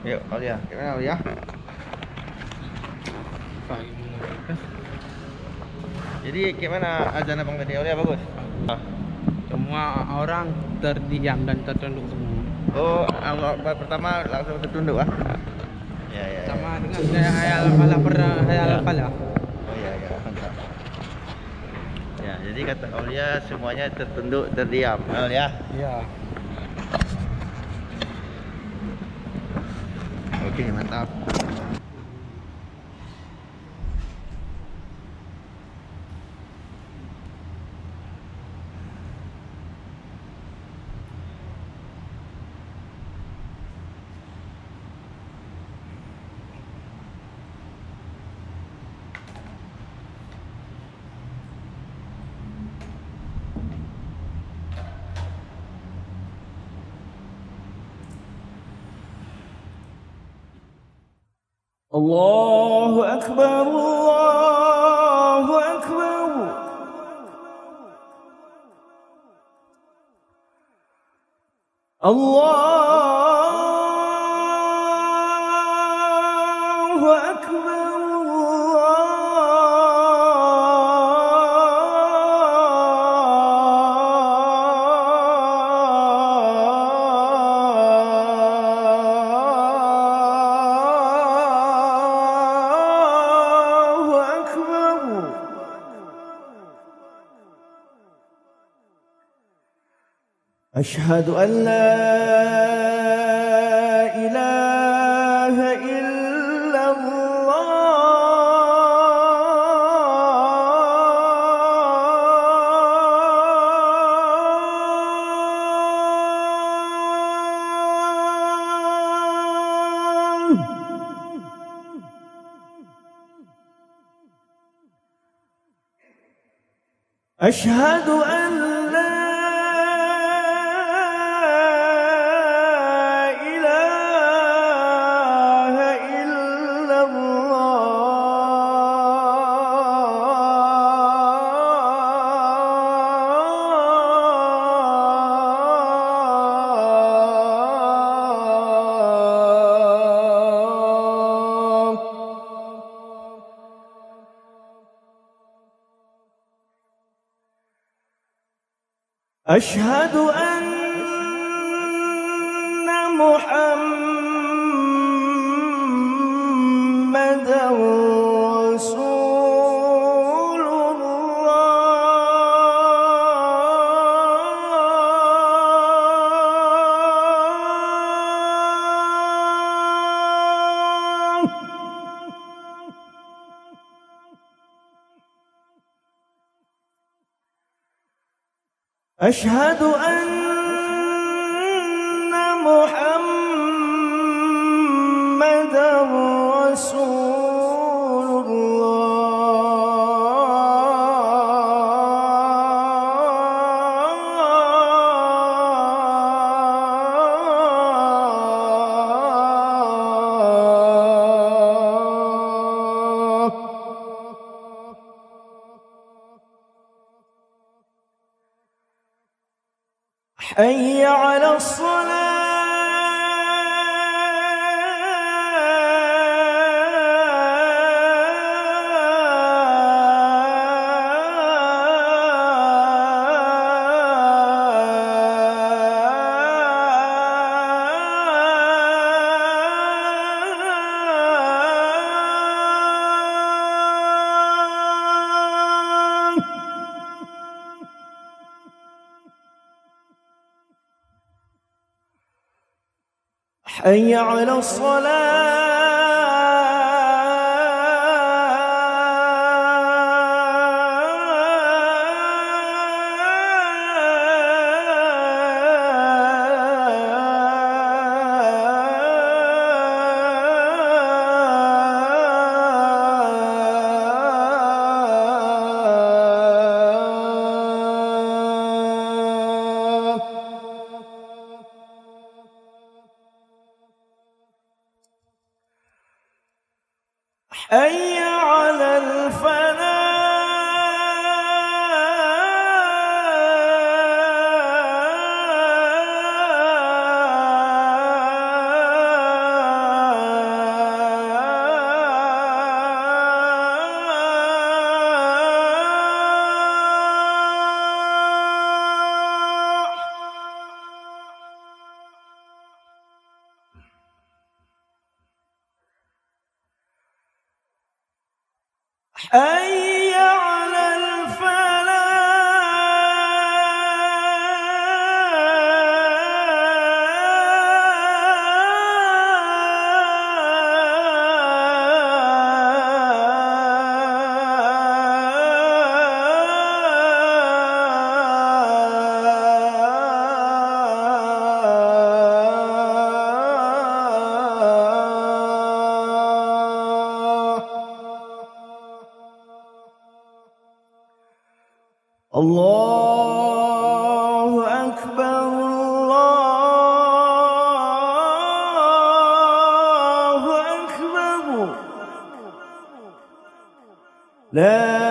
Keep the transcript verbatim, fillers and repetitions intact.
Yuk, Aulia. Gimana Aulia? Jadi gimana azan abang tadi? Aulia bagus? Ah. Semua orang terdiam dan tertunduk semua. Oh, awal pertama langsung tertunduk ah? Ya, ya, ya. Sama dengan saya hayal falah pernah hayal Ya. falah. Oh ya, ya, mantap. Ya, jadi kata Aulia semuanya tertunduk, terdiam. Aulia. Ya. Oke, mantap. Allahu Akbar, Allahu Akbar. Allahu Akbar, Allahu Akbar. أشهد أن لا إله إلا الله. أشهد أن لا إله إلا الله. أشهد أن محمدا رسول الله. أشهد أن محمدا رسول الله. حي على حي على حي على الفلاح. حي على الله أكبر الله أكبر لا